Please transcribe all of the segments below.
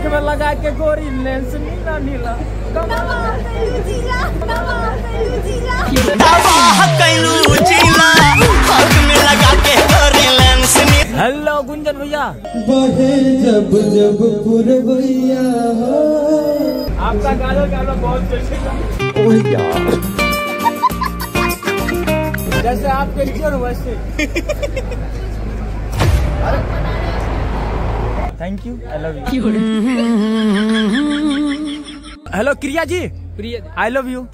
में लगा के गोरी लेंस नीला नीला। हेलो गुंजन भैया। जब जब पुरवैया हो आपका गाना गाना बहुत जैसे आप कैसे हो वैसे। Thank you, I love you. Hello Kriya ji, I love you.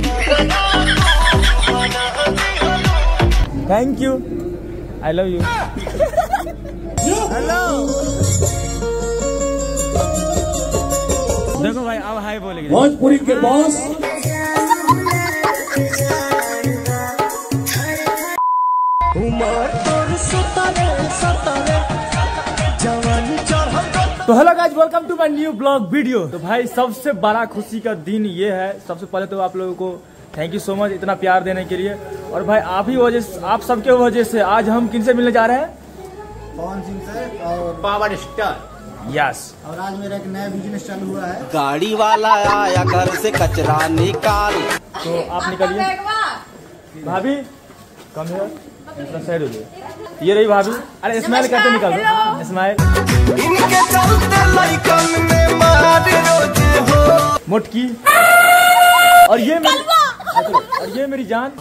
Thank you, I love you. Hello देखो भाई अब हाय बोलेगी भोजपुरी के बॉस। तो hello guys, welcome to my new blog video. तो भाई सबसे बड़ा खुशी का दिन ये है। सबसे पहले तो आप लोगों को थैंक यू सो मच इतना प्यार देने के लिए। और भाई आप ही वजह से, आप सबके वजह से आज हम किनसे मिलने जा रहे हैं? पवन सिंह से और पावर स्टार। यस। और आज मेरा एक नया बिजनेस चालू हुआ है। गाड़ी वाला आया घर से कचरा निकाल। तो आप निकलिए। भाभी कम है, साइड हो जाए। ये रही भाभी। अरे स्माइल करते निकल दो, स्माइल। इनके चलते लाइकन में मार रोज हो। मोटकी। और ये मेरी जान।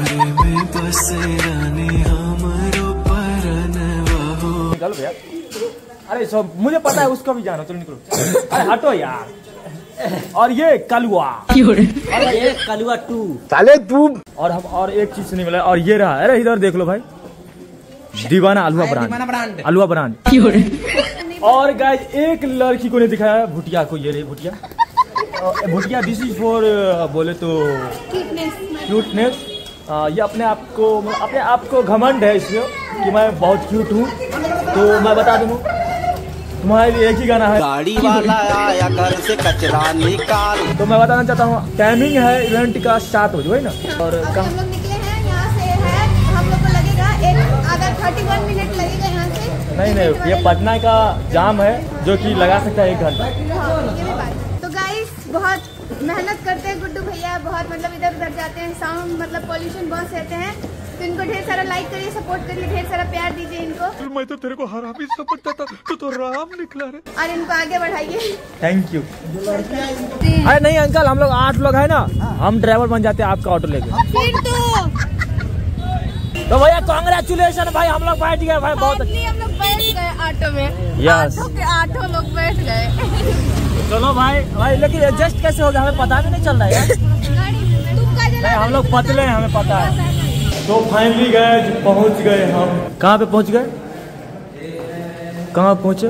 निकलो भैया। अरे सब मुझे पता है, उसका भी जानो। चलो निकलो। अरे हटो यार। और ये कलुआ। और ये कलुआ 2 साले तू। और हम और एक चीज से नहीं मिला। और ये रहा। अरे इधर देख लो भाई, दीवाना अलुआ ब्रांड। अलुआ ब्रांड। और गाइस एक लड़की को नहीं दिखाया, भुटिया को। ये रही Bhutiya. Bhutiya this is for बोले तो क्यूटनेस। ये अपने आप को घमंड है इसलिए कि मैं बहुत क्यूट हूँ। तो मैं बता दूँ तुम्हारे लिए एक ही गाना है। गाड़ी वाला आया घर से कचरा निकाल। तो मैं बताना चाहता हूँ, टाइमिंग है इवेंट का 7 बजे है ना। और हम लोग निकले हैं यहाँ से है, हम लोग को लगेगा अगर 31 मिनट लगेगा यहाँ से। नहीं ये पटना का जाम है जो कि लगा सकता है 1 घंटा। तो गाइस बहुत मेहनत करते हैं गुड्डू भैया, बहुत मतलब इधर उधर जाते हैं, साउंड मतलब पोल्यूशन बहुत सहते हैं। तो इनको ढेर सारा लाइक करिए, सपोर्ट करिए, ढेर सारा प्यार दीजिए इनको। मैं तो तेरे को हरामी समझता था, तो राम निकला रे। और इनको आगे बढ़ाइए। Thank you. अरे नहीं अंकल, हम लोग 8 लोग है ना, हम ड्राइवर बन जाते हैं आपका ऑटो लेके। फिर तो भैया कांग्रेचुलेशन भाई, हम लोग बैठ गए भाई। बहुत हम लोग बैठ गए ऑटो में। यस, 8 लोग बैठ गए। चलो भाई लेकिन एडजस्ट कैसे हो गया हमें पता भी नहीं चल रहा है यार। नहीं हम लोग पतले हैं, हमें पता है। तो फाइनली गए, पहुंच गए हम। कहाँ पे पहुंच गए? कहाँ पहुंचे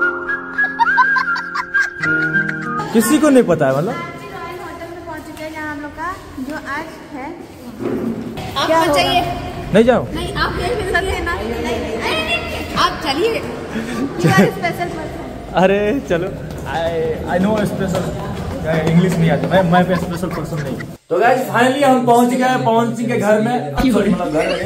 किसी को नहीं पता है। मतलब होटल में पहुंच चुके हैं जहाँ हम लोग का जो आज है। आप चाहिए नहीं जाओ। नहीं आप आप चलिए। Special person. अरे चलो, आई नो स्पेशल। इंग्लिश नहीं आता, मैं स्पेशल पर्सन नहीं। तो गाइस फाइनली हम पहुंच गए पवन सिंह के घर में। मतलब घर में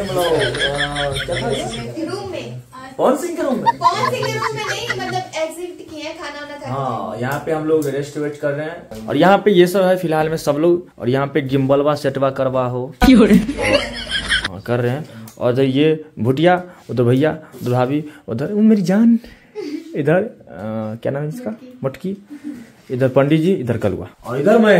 रूम में, पवन सिंह के रूम में। पवन सिंह के रूम में नहीं, मतलब एग्जिट किए हैं, खाना वाना खा। हाँ, यहाँ पे हम लोग रेस्ट वेस्ट कर रहे हैं। और यहाँ पे ये सब है फिलहाल में सब लोग। और यहाँ पे गिम्बलवा सेटवा करवा हो कर रहे हैं। और इधर ये भुटिया, उधर भैया, उधर भाभी, उधर मेरी जान, इधर क्या नाम है इसका, मटकी, इधर पंडित जी, इधर कलुआ। और इधर मैं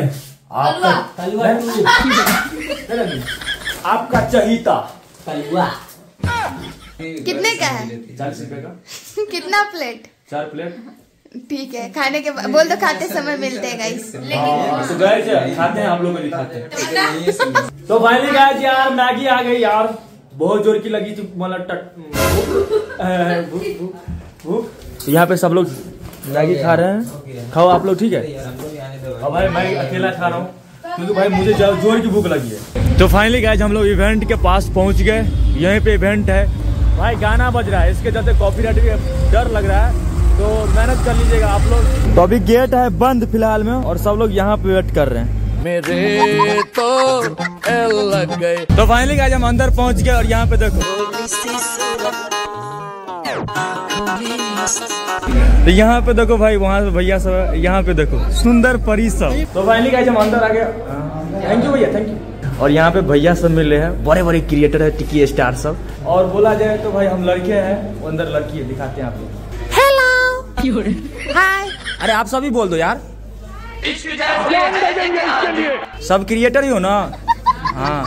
आपका चहीता कलुआ। कितने का है? 40 रुपए का। कितना प्लेट? 4 प्लेट। ठीक है, खाने के बोल दो, खाते समय मिलते हैं गाइस। तो गाइस खाते हैं, हम लोग भी खाते हैं। तो फाइनली गाइस यार मैगी आ गई यार, बहुत जोर की लगी थी मतलब भूख। यहाँ पे सब लोग मैगी खा रहे हैं। खाओ आप लोग, ठीक है। और भाई मैं अकेला खा रहा हूँ क्योंकि भाई मुझे जोर की भूख लगी है। तो फाइनली गाइस हम लोग इवेंट के पास पहुँच गए। यहीं पे इवेंट है भाई, गाना बज रहा है, इसके चलते कॉपीराइट भी डर लग रहा है, तो मेहनत कर लीजिएगा आप लोग। तो अभी गेट है बंद फिलहाल में और सब लोग यहाँ पे वेट कर रहे हैं। मेरे तो लग गए। तो फाइनली गाइस हम अंदर पहुँच गए और यहाँ पे देखो तो यहाँ पे देखो भाई, वहाँ से भैया सब, यहाँ पे देखो सुंदर परी सब। तो फाइनली गाइस हम अंदर आ गए। थैंक यू भैया, थैंक यू। और यहाँ पे भैया सब मिल रहे हैं, बड़े बड़े क्रिएटर है, टिकी स्टार सब। और बोला जाए तो भाई हम लड़के हैं, वो अंदर लड़की है, दिखाते हैं आपको। Hello, hi. अरे आप सभी बोल दो यार, सब क्रिएटर ही हो ना। हाँ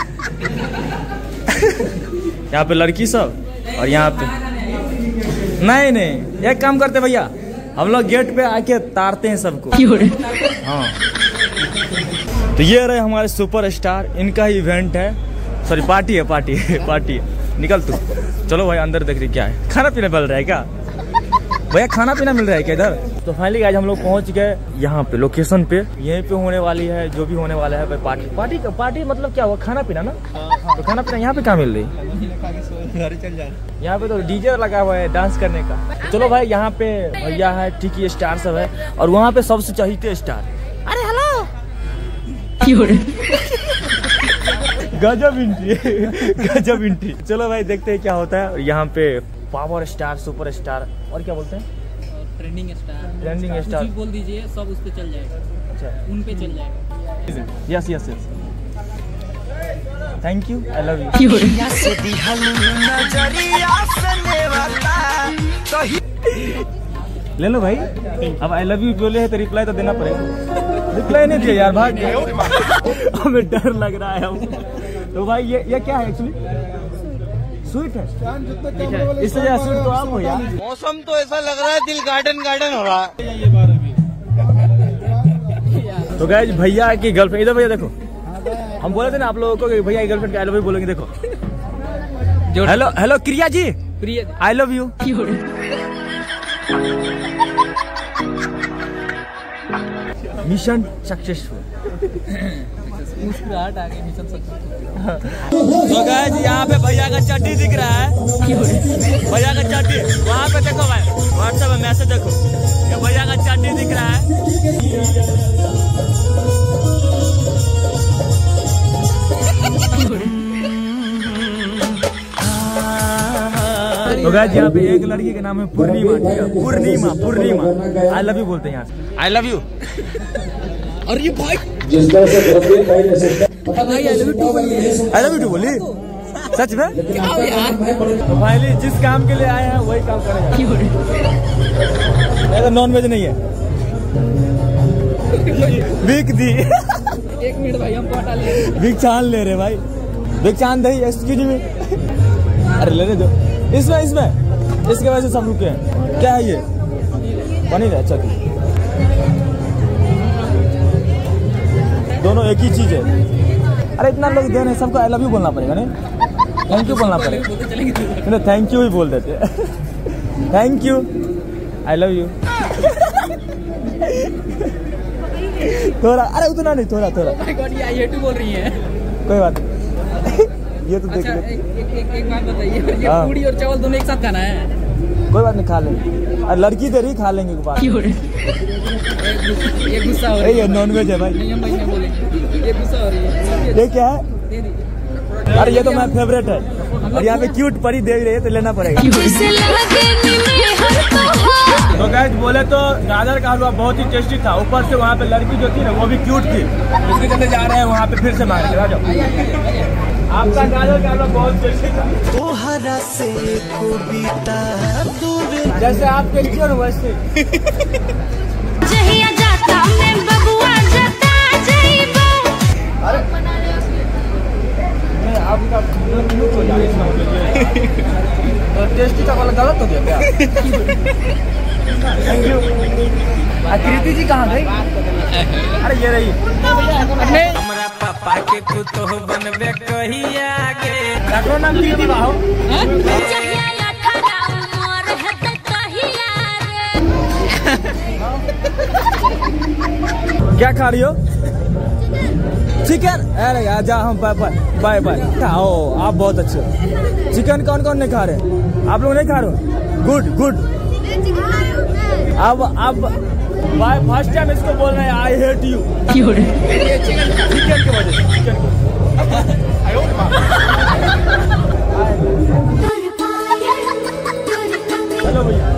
यहाँ पे लड़की सब, और यहाँ पे नहीं, एक काम करते भैया, हम लोग गेट पे आके तारते हैं सबको। हाँ तो ये रहे हमारे सुपरस्टार, इनका ही इवेंट है, सॉरी पार्टी है, पार्टी है। निकल तू, चलो भाई अंदर देख रही क्या है, खाना पीना मिल रहा है क्या भैया, खाना पीना मिल रहा है क्या इधर। तो फाइनली आज हम लोग पहुंच गए यहाँ पे लोकेशन पे, यहीं पे होने वाली है जो भी होने वाला है भाई। पार्टी मतलब क्या हुआ, खाना पीना ना। तो खाना पीना यहाँ पे कहाँ मिल रही, यहाँ पे तो डीजे लगा हुआ है डांस करने का। चलो भाई, यहाँ पे भैया है, टिकी स्टार सब है, और वहाँ पे सबसे चहीते स्टार। अरे हेलो गजब एंट्री। चलो भाई देखते हैं क्या होता है। यहाँ पे पावर स्टार, सुपर स्टार, और क्या बोलते हैं, ट्रेंडिंग स्टार बोल दीजिए, सब उस पे चल जाएगा। अच्छा, उन पे चल जाएगा। Yes thank you, I love you. ले लो भाई, अब आई लव यू बोले है तो रिप्लाई तो देना पड़ेगा। रिप्लाई नहीं दिया यार, भाग गया। हमें डर लग रहा है। तो भाई ये क्या है एक्चुअली, स्वीट है, इससे ज्यादा स्वीट तो आप हो यार। मौसम तो ऐसा लग रहा है दिल गार्डन हो रहा है। तो गाइस भैया की गर्लफ्रेंड, इधर भैया देखो, हम बोले थे ना आप लोगों को कि भैया की गर्लफ्रेंड का आई लव यू बोलेंगे। देखो, hello Kriya ji, I love you. Mission successful. मुस्कुराहट आ गई, मिशन सक्सेसफुल। तो गाइस यहाँ पे भैया का चड्डी दिख रहा है, भैया का चड्डी वहाँ पे देखो भाई, व्हाट्सएप में मैसेज देखो, ये भैया का चड्डी दिख रहा है। तो गाइस यहाँ पे एक लड़की के नाम है पूर्णिमा। आई लव यू बोलते हैं यहाँ से, आई लव यू। और ये भाई आई लव यू टू बोली, सच में। तो फाइनली जिस काम के लिए आए हैं वही काम करेंगे। तो नॉन वेज नहीं है, बिग दी। 1 मिनट भाई, हम पटा ले, बिग चांद ले रहे भाई, बिग चांद दही, एक्सक्यूज मी। अरे लेने दो, इसमें इसके वजह से सब रुके हैं। क्या है ये, पनीर है। अच्छा दोनों एक ही चीज है। अरे इतना लोग दे रहे हैं, सबको आई लव यू बोलना पड़ेगा, नहीं थैंक यू बोलना पड़ेगा। नहीं थैंक यू ही बोल देते। Thank you, I love you. थोड़ा, अरे उतना नहीं, थोड़ा ये बोल रही है, कोई बात नहीं। ये तो देख ले। एक बात बताइए, ये पूरी और चावल दोनों एक साथ खाना है? कोई बात नहीं, खा लेंगे। अरे लड़की दे रही, खा लेंगे। ये गुस्सा हो रही है, ये नॉनवेज है भाई। नहीं, हम नहीं बोलेंगे, ये गुस्सा हो रही है। ये क्या है? दे दीजिए। अरे ये तो मेरा फेवरेट है, और यहाँ पे क्यूट परी दे रही है तो लेना पड़ेगा। तो गाइस बोले तो गाजर का हलवा बहुत ही टेस्टी था, ऊपर से वहाँ पे लड़की जो थी ना वो भी क्यूट थी, इसके चलते जा रहे हैं वहाँ पे फिर से मांग के। आ जाओ, आपका गाजर का हलवा बहुत टेस्टी था, जैसे आप टेस्टी हो वैसे। आपका क्यूट हो जाए तो टेस्टी का वाला गलत हो गया क्या? Thank you. कृति जी कहाँ गई? अरे ये रही। हमरा पापा के कुतो बनबे कहिया के, डॉक्टर नाम कृति बाहो। क्या खा रही हो? चिकन? अरे यार जा, हम बाय बाय। खाओ, आप बहुत अच्छे हो। चिकन कौन कौन नहीं खा रहे? आप लोग नहीं खा रहे हो? गुड। अब भाई फर्स्ट टाइम इसको बोल रहे हैं आई हेट यू। चिकन की वजह से, चिकन को। हेलो भैया।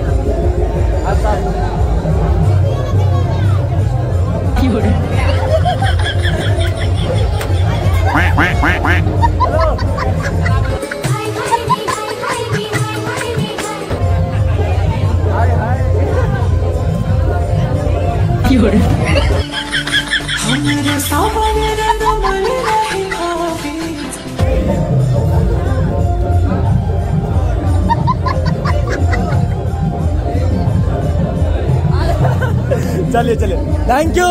चलिए चलिए, थैंक यू।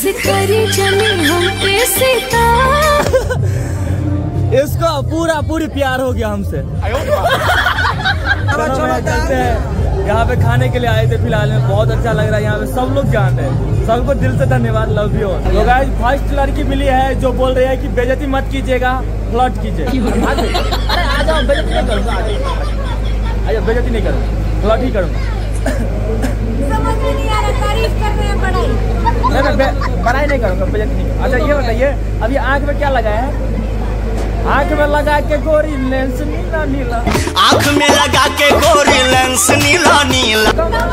इसको पूरी प्यार हो गया हमसे। चलते हैं, यहाँ पे खाने के लिए आए थे फिलहाल में, बहुत अच्छा लग रहा है यहाँ पे, सब लोग जान रहे हैं, सबको दिल से धन्यवाद, लव यू। तो गाइस फर्स्ट लड़की मिली है जो बोल रही है कि बेइज्जती मत कीजिएगा, फ्लर्ट कीजिए। अरे आ जाओ, बेइज्जती नहीं करूँगा, आजा, बेइज्जती नहीं करूँगा, फ्लर्ट ही करूँगा। समझ में नहीं आ रहा, तारीफ कर रहे हैं पढ़ाई। पढ़ाई नहीं करूँगा, बेइज्जती नहीं। अच्छा ये बताइए, अभी आँख में क्या लगाया है? आँख में लगा के गोरी लेंस नीला नीला, आँख में लगा के गोरी लेंस नीला नीला,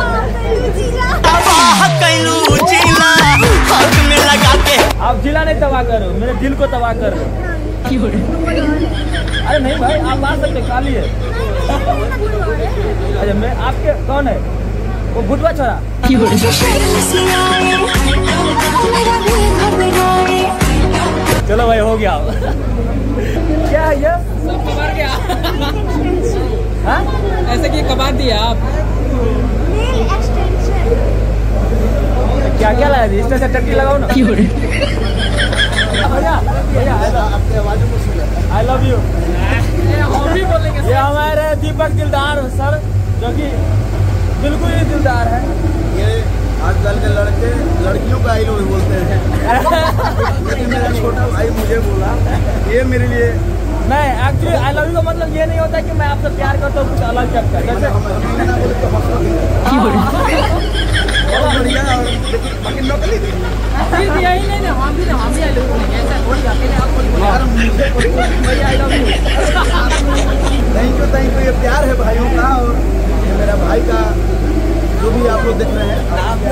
आँख में लगा के। आप जिला नहीं तबाह करो, मेरे दिल को तबाह कर रहे। अरे नहीं भाई, आप मान सकते, काली है। अरे मैं आपके कौन है? वो भुटवा छोरा। चलो भाई हो गया। क्या है ये? सब कबाड़ गया। हाँ? ऐसे कि कबाड़ दिया आप। क्या क्या लगा दी? इस तरह से टट्टी लगाओ ना। भैया भैया आई लव यू। हम भी बोलेंगे। ये हमारे दीपक दिलदार सर, जो कि बिल्कुल ही दिलदार है। ये आजकल के लड़के लड़कियों का आई लव यू बोलते हैं। लेकिन मेरा छोटा भाई मुझे बोला ये मेरे लिए नहीं, एक्चुअली आई लव यू का मतलब ये नहीं होता कि मैं आपसे प्यार करता हूँ, कुछ अलग करता है। जैसे बढ़िया लेकिन नकली थी। यही नहीं, हम भी आई लव यू बोलेंगे, ऐसा थोड़ी अकेले आप बोलिए I love you. Thank you, ये प्यार है भाइयों का, और ये मेरा भाई का जो भी आप लोग देख रहे हैं।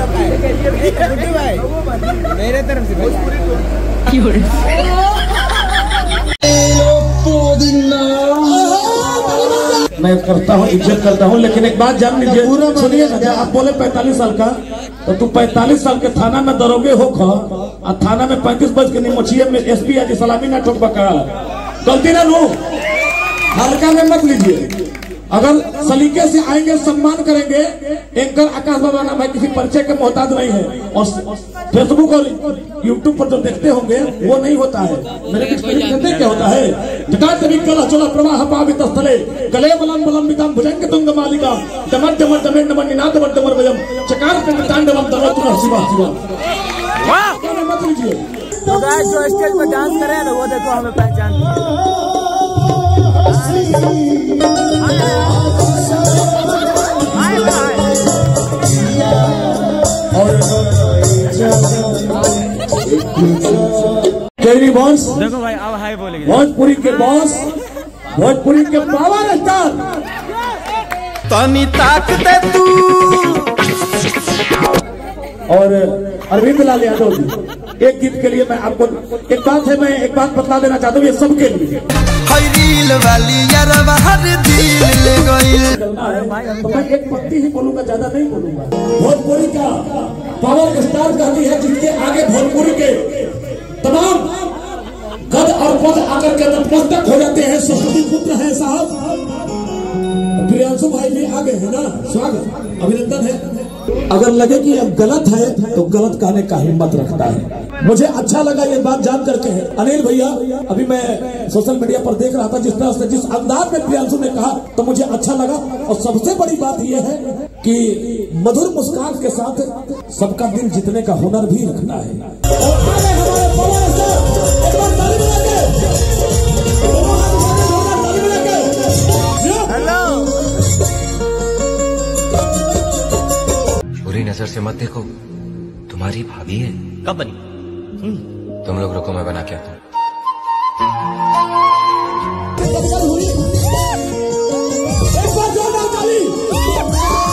भाई मेरे तरफ से मैं करता हूँ, इज्जत करता हूँ, लेकिन एक बात जान लीजिए, सुनिए ना, आप बोले 45 साल का, तो तू 45 साल के थाना में दरोगे हो खा, और थाना में 35 बज के निमोचिए में एसपी आज सलामी ना ठोक बका, गलती ना लो, हल्का में मत लीजिए। अगर सलीके से आएंगे, सम्मान करेंगे। एंकर आकाश बाबा नाम है, किसी परिचय के मोहताज नहीं है, और फेसबुक और यूट्यूब पर जो देखते होंगे वो नहीं होता है। मेरे कुछ कहते क्या होता है, कला चला प्रवाह पावित स्थले कले बलम बलम विदम भुजंग तुंग मालिका दमर दमर दमेर नमन निनाद वर दमर वयम चकार पिंड तांडवम दमर शिवा शिवा। वाह मत लीजिए। तो गाइस जो स्टेज पर डांस कर रहे हैं ना, वो देखो हमें पहचानती है। केरी बॉस देखो भाई, अब हाय बोलेंगे। भोजपुरी के बॉस, भोजपुरी के पावर स्टार, तनी ताक दे तू। और अरविंद लाल यादव जी, एक गीत के लिए मैं आपको एक बात है, मैं एक बात बता देना चाहता हूँ, ये सबके लिए रील वाली यारवा हर दिल ले गई। तो मैं एक पत्ती ही बोलूंगा, ज्यादा नहीं बोलूंगा। भोजपुरी का पावर स्टार कहती है, जिसके आगे भोजपुरी के तमाम गद और पद आकर के नतमस्तक हो जाते हैं। सरस्वती पुत्र है साहब, प्रियांशु भाई भी आगे है ना, स्वागत अभिनंदन है। अगर लगे कि अब गलत है तो गलत कहने का हिम्मत रखता है। मुझे अच्छा लगा ये बात जान करके है। अनिल भैया, अभी मैं सोशल मीडिया पर देख रहा था, जिस तरह से जिस अंदाज में प्रियांशु ने कहा, तो मुझे अच्छा लगा। और सबसे बड़ी बात यह है कि मधुर मुस्कान के साथ सबका दिल जीतने का हुनर भी रखना है। बुरी नजर से मत देखो, तुम्हारी भाभी है। कब बनी? तुम लोग रुको, मैं बना के आता हूँ। एक बार जोरदार ताली।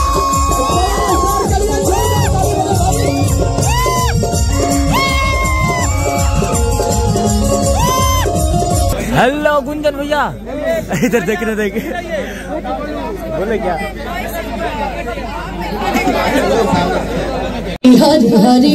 गुंजन भैया इधर देखने देखे बोले क्या हरी हरी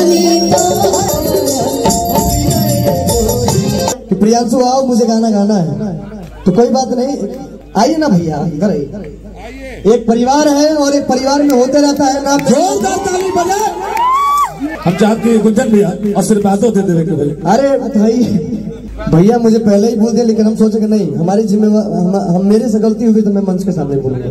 कि प्रियांशु आओ मुझे गाना गाना है तो कोई बात नहीं आइए ना भैया इधर आइए। एक परिवार है और एक परिवार में होते रहता है ना। जोरदार ताली बजा। हम चाहते हैं गुंजन भैया आशीर्वादों दे देवे के भाई। अरे भाई भैया मुझे पहले ही बोल दिया लेकिन हम सोचे कि नहीं हमारी जिम्मेवार हम मेरे से गलती हुई तो मैं मंच के सामने बोलूंगा।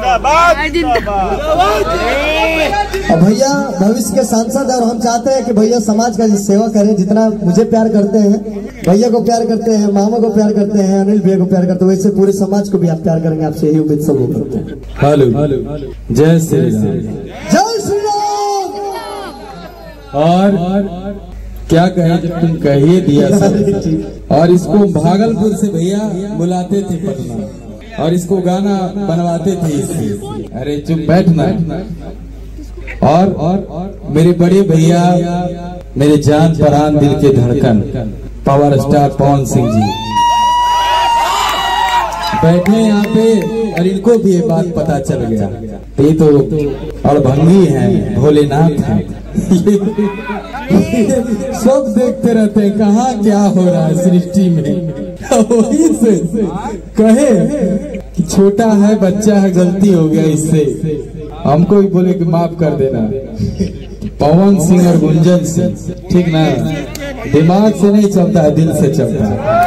और भैया भविष्य के सांसद है और हम चाहते हैं कि भैया समाज का सेवा करें। जितना मुझे प्यार करते हैं भैया को प्यार करते हैं, मामा को प्यार करते हैं, अनिल भैया को प्यार करते हैं, वैसे पूरे समाज को भी आप प्यार करेंगे। आपसे यही उम्मीद सब करते हैं। हेलो जय श्री राम। जय श्री राम। और क्या कहे जब तुम कह ही दिया सब। और इसको भागलपुर से भैया बुलाते थे पटना और इसको गाना बनवाते थे इससे। अरे चुप बैठना। और मेरे बड़े भैया मेरे जान परान दिल के धड़कन पावर स्टार पवन सिंह जी बैठे यहाँ पे और इनको भी ये बात पता चल गया। ये तो अड़भंगी हैं, भोलेनाथ हैं। सब देखते रहते हैं कहाँ क्या हो रहा है सृष्टि में। वही से कहे कि छोटा है बच्चा है गलती हो गया इससे हमको भी बोले कि माफ कर देना। पवन सिंह और गुंजन सिंह ठीक ना दिमाग से नहीं चलता है दिल से चलता है।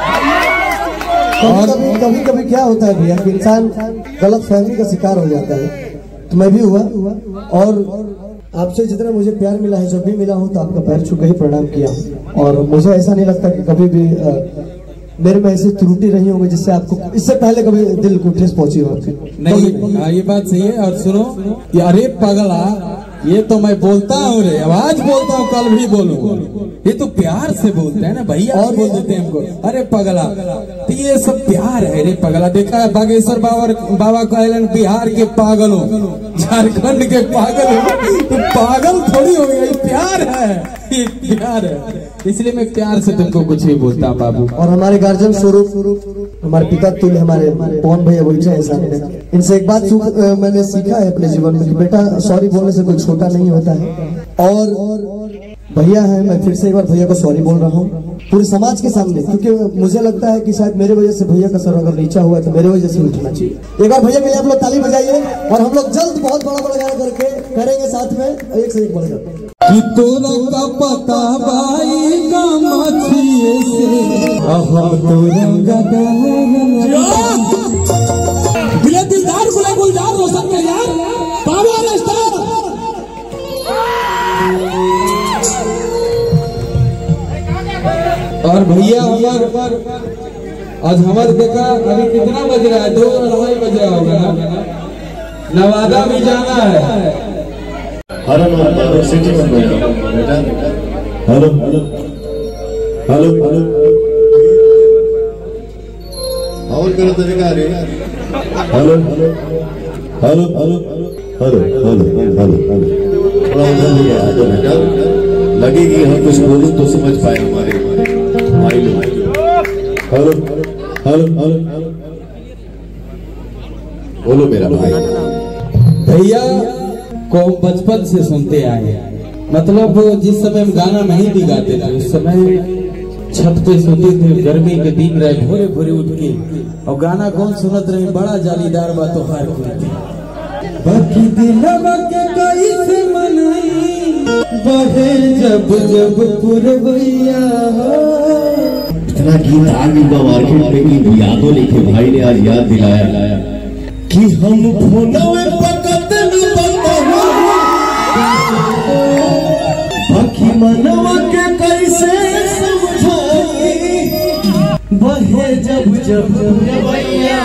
और कभी कभी क्या होता है भैया कि इंसान गलत फहमी का शिकार हो जाता है। तो मैं भी हुआ और आपसे जितना मुझे प्यार मिला है जब भी मिला हूँ तो आपका पैर छू के ही प्रणाम किया। और मुझे ऐसा नहीं लगता कि कभी भी मेरे में ऐसी त्रुटि रही होगी जिससे आपको इससे पहले कभी दिल को ठेस पहुंची हो। नहीं ये बात सही है। और सुनो कि अरे पगला ये तो मैं बोलता हूँ रे आवाज बोलता हूँ कल भी बोलूंगा। ये तो प्यार से बोलते हैं ना भैया और बोल देते हैं हमको अरे पगला। तो ये सब प्यार है रे पगला। देखा है बागेश्वर बाबा का आइलैंड बिहार के पागलों झारखंड के पागल तो पागल थोड़ी हो गया। प्यार है ये प्यार है इसलिए मैं प्यार से तुमको कुछ भी बोलता हूँ बाबू। और हमारे गार्जियन स्वरूप हमारे पिता तुल्य हमारे पवन भैया वही है सामने। इनसे एक बात मैंने सीखा है अपने जीवन में कि बेटा सॉरी बोलने से कोई छोटा नहीं होता है। और भैया है मैं फिर से एक बार भैया को सॉरी बोल रहा हूँ पूरे समाज के सामने क्योंकि मुझे लगता है कि शायद मेरे वजह से भैया का सर अगर नीचा हुआ है तो मेरे वजह से उठना चाहिए। एक बार भैया के लिए आप लोग ताली बजाइए और हम लोग जल्द बहुत बड़ा बड़ा गाना करके करेंगे साथ में एक से एक बढ़कर। कि तोरा का पता बाई का मछिए से हम तोरा दिलदार गुलजार रोशन के यार पावर स्टार। और भैया हमार आज हमारे देखा अभी कितना बज रहा है 2-2:30 बज रहा होगा ना। नवादा भी जाना है। हेलो सिटी में बेटा हेलो हेलो हेलो और करो तरीका रे hello hello hello hello hello hello hello थोड़ा उधर ले आ जाओ बेटा। लगेगी हम कुछ बोलूं तो समझ पाए हमारे भाई लोग। हेलो हेलो हेलो बोलो मेरा भाई। भैया को बचपन से सुनते आए हैं। मतलब जिस समय हम गाना नहीं भी गाते थे उस समय छत पे सोते थे गर्मी के दिन रहे भोरे भोरे उठ के और गाना कौन सुनत रहे बड़ा जालीदार बात हार बाकी दिलवा के कैसे मनाई बहे जब जब पुरवैया इतना गीत आ गया मार्केट में कि यादों लिखे भाई ने आज याद दिलाया कि हम फोनवे पकड़ते नहीं बनता बाकी मनवा के कैसे समझाई बहे जब जब पुरवैया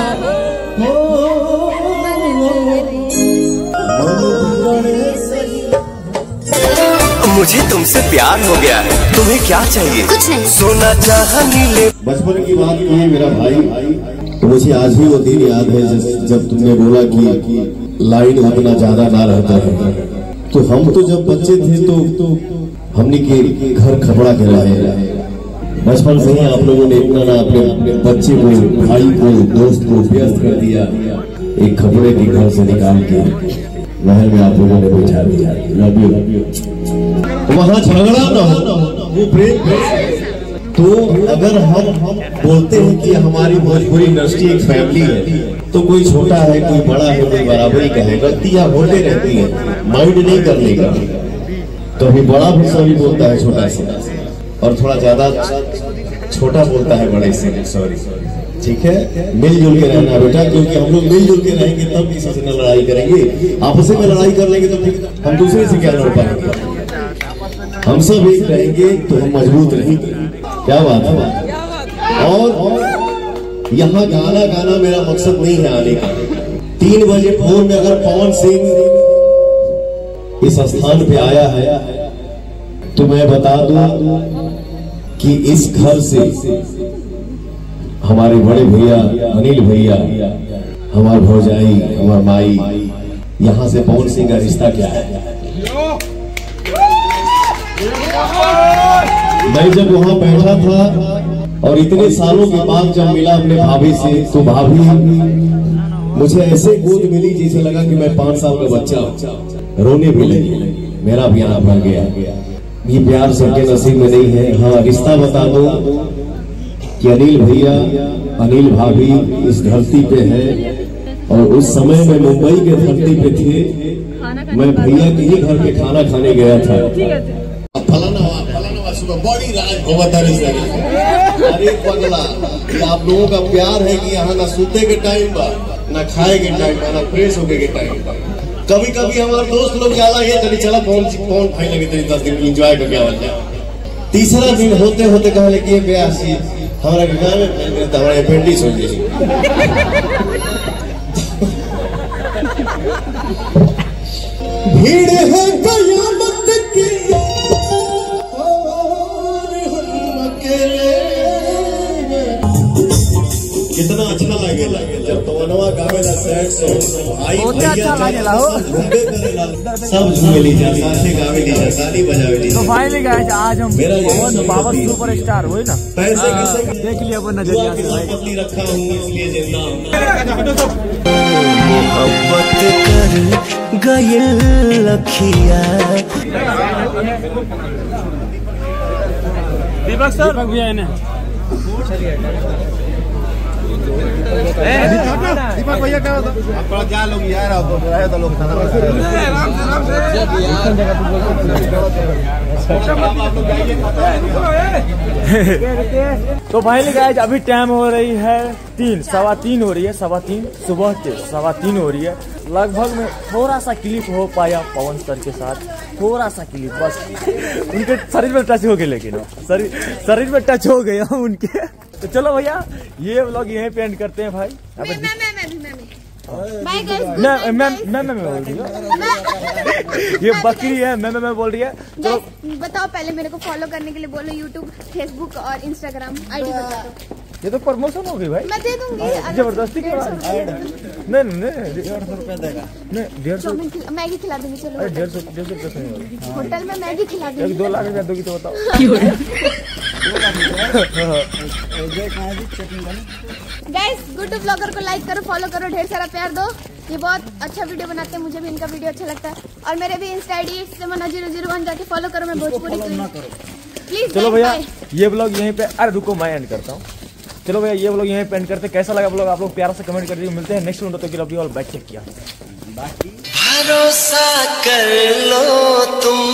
मुझे तुमसे प्यार हो गया है। तुम्हें क्या चाहिए? कुछ नहीं। सोना चाहनी ले। बचपन की बात ये मेरा भाई तो मुझे आज भी वो दिन याद है जब तुमने बोला कि लाइन उतना ज्यादा ना रहता है। तो हम तो जब बच्चे थे तो हमने के घर खपड़ा के रहे बचपन से ही आप लोगों ने इतना ना अपने बच्चे को, भाई को, दोस्त को व्यस्त कर दिया, एक कपड़े के घर से निकाल के महल में आप लोगों ने बैठा दिया। Love you. वहां झगड़ा ना हो, वो प्रेम। तो अगर हम बोलते हैं कि हमारी भोजपुरी इंडस्ट्री एक फैमिली है, तो कोई छोटा है, कोई बड़ा है, कोई बराबरी का है, गलतियां होते रहती हैं, माइंड नहीं करने का। तो अभी बड़ा भी सॉरी बोलता है छोटा से, और थोड़ा ज्यादा छोटा बोलता है बड़े से सॉरी। ठीक है, मिलजुल के रहना बेटा, क्योंकि हम लोग मिलजुल के रहेंगे तब किसी से न लड़ाई करेंगे। आपस में लड़ाई कर लेंगे तो फिर हम दूसरे से क्या लड़ पाएंगे? हम सब एक रहेंगे तो हम मजबूत रहेंगे। क्या बात है। और यहाँ गाना गाना मेरा मकसद नहीं है आने का। 3 बजे भोर में अगर पवन सिंह इस स्थान पे आया है तो मैं बता दूं कि इस घर से हमारे बड़े भैया अनिल भैया, हमारे भौजाई, हमारे माई, यहाँ से पवन सिंह का रिश्ता क्या है। मैं जब वहां बैठा था और इतने सालों के बाद जब मिला अपने भाभी से, तो भाभी मुझे ऐसे गोद मिली जैसे लगा कि मैं 5 साल का बच्चा। रोने भी लगी, मेरा भी आंख भर गया। ये प्यार सबके नसीब में नहीं है। हाँ, रिश्ता बता दो कि अनिल भैया, अनिल भाभी इस धरती पे है, और उस समय में मुंबई के धरती पे थे। मैं भैया के ही घर पे खाना खाने गया था। फलाना सुबह बड़ी राज अरे पगला, आप लोगों का प्यार है कि यहाँ ना सूते के टाइम बा, ना खाए के टाइम बा, ना फ्रेश होके के टाइम बा। कभी कभी हमारे दोस्त लोग ज्यादा है, चली चला फोन भाई लगे तेरी 10 दिन इंजॉय करके आ जाए। तीसरा दिन होते होते कहा कि प्यासी हमारा गाँव में हमारे अपेंडिक्स हो गई। भीड़ है कयामत की कितना अच्छा लगेला जब तवनवा गावेला सैड सॉन्ग, भाई भैया सब झूमेली जा, साथे गावेली जा, ताली बजावेली। तो फाइनली गाइस आज हम पवन बाबा सुपरस्टार हुए ना, पैसे कैसे देख लिया अपन नजरिया से भाई। पतली रखा हूँ इसलिए जिंदा हूँ। मोहब्बत कर गयल लखिया। दीपक सर, दीपक भैया ने दीपक भैया क्या होता है? क्या लोग यार तो लोग तो फाइनली गाइस अभी टाइम हो रही है 3:15 हो रही है, 3:15 सुबह के 3:15 हो रही है। लगभग में थोड़ा सा क्लिप हो पाया पवन सर के साथ, थोड़ा सा क्लिप बस। उनके शरीर में टच हो गए, लेकिन शरीर में टच हो गया उनके। तो चलो भैया ये व्लॉग यहीं पे एंड करते हैं भाई। ये बकरी है, मैं बोल रही है। तो बताओ पहले मेरे को फॉलो करने के लिए बोलो, यूट्यूब, फेसबुक और इंस्टाग्राम आईडी बता दो। ये तो प्रमोशन हो गई भाई, मैं दे दूंगी जबरदस्ती की बात। नहीं 150 रुपया देगा, नहीं 150 मैगी खिला दूंगी। चलो 150 रुपया होटल में मैगी खिला दूंगी। 2 लाख रुपया दोगी तो बताओ। गाइस गुड्डू ब्लॉगर को लाइक करो, फॉलो करो, ढेर सारा प्यार दो। ये बहुत अच्छा वीडियो बनाते हैं, मुझे भी इनका वीडियो अच्छा लगता है। और मेरे भी इंस्टा आईडी 71001 जाके फॉलो करो। मैं भोजपुरी प्लीज। चलो भैया ये ब्लॉग यहीं पे, अरे रुको मैं एंड करता हूँ। चलो भैया ये ब्लॉग यहीं पे एंड करते हैं। कैसा लगा ब्लॉग आप लोग प्यार से कमेंट कर दीजिए। मिलते हैं नेक्स्ट वीडियो, तो बैठ चेक किया। भरोसा कर लो तुम